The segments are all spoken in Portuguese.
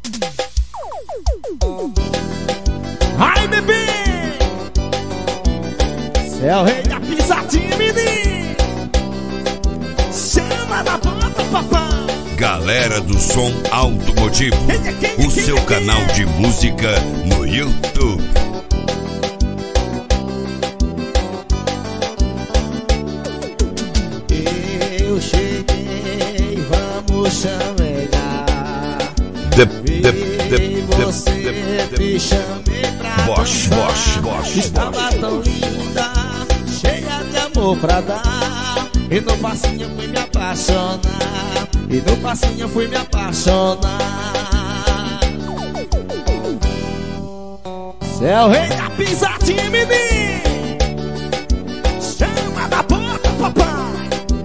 Ai, bebê! Cê é o rei da pisadinha, menino. Chama na bota, papai. Galera do Som Automotivo, o seu canal de música no YouTube. Eu cheguei, vamos chamegar. E você te chamei pra dançar. Estava tão linda, cheia de amor pra dar. E no passinho fui me apaixonar. E no passinho fui me apaixonar. Cê é o rei da pisadinha, menino. Chama da boca, papai.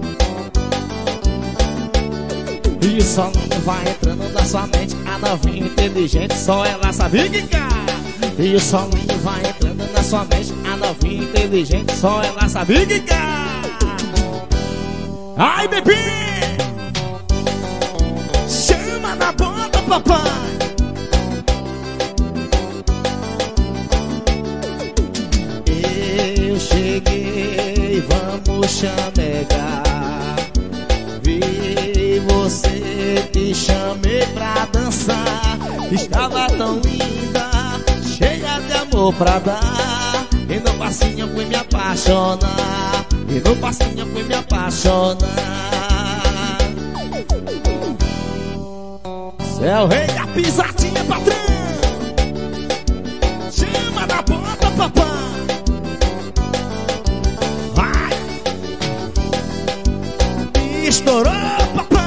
E o soninho vai entrando na sua mente. A novinha inteligente, só ela sabe quicar. E o soninho vai entrando na sua mente. A novinha inteligente, só ela sabe quicar. Ai, bebê! Chama na bota, papai. Eu cheguei, vamos chamegar. Vi você, te chamei pra dançar. Estava tão linda, cheia de amor pra dar. E no passinho fui me apaixonar. E no passinho fui me apaixonar. Cê é o rei da pisadinha, patrão. Chama na bota, papai. Vai. Estourou, papai.